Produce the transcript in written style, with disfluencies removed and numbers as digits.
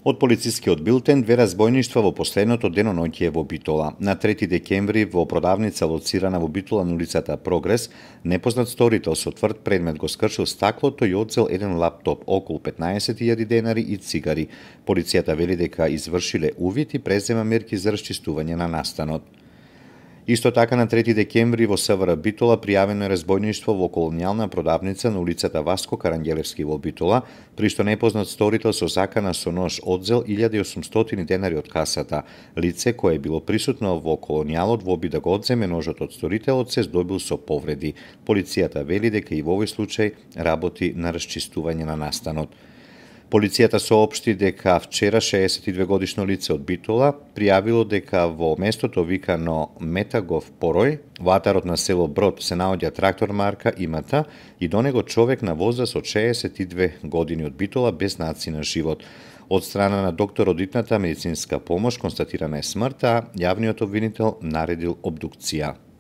Од полицискиот билтен, две разбојништва во последното деноноќе во Битола. На 3 декември во продавница лоцирана во Битола на улицата Прогрес, непознат сторител со тврд предмет го скршил стаклото и одзел еден лаптоп, околу 15.000 денари и цигари. Полицијата вели дека извршиле увид и презема мерки за расчистување на настанот. Исто така на 3 декември во СВР Битола пријавено е разбојништво во колонијална продавница на улицата Васко Каранѓелевски во Битола, при што непознат сторител со закана со нож одзел 1800 денари од касата. Лице кое било присутно во колонијалот во обид да го одземе ножот од сторителот се здобил со повреди. Полицијата вели дека и во овој случај работи на расчистување на настанот. Полицијата соопшти дека вчера 62 годишно лице од Битола пријавило дека во местото викано Метагов Порој, во атарот на село Брод, се наоѓа трактор марка Имата и до него човек на возраст од 62 години од Битола без знаци на живот. Од страна на доктор од итната медицинска помош констатирана е смрт, а јавниот обвинител наредил обдукција.